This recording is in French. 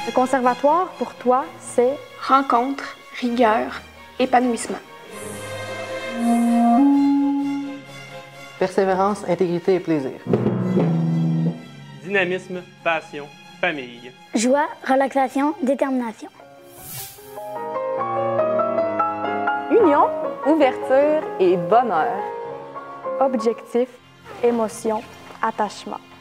Le conservatoire, pour toi, c'est rencontre, rigueur, épanouissement. Persévérance, intégrité et plaisir. Dynamisme, passion, famille. Joie, relaxation, détermination. Union, ouverture et bonheur. objectif, émotion, attachement.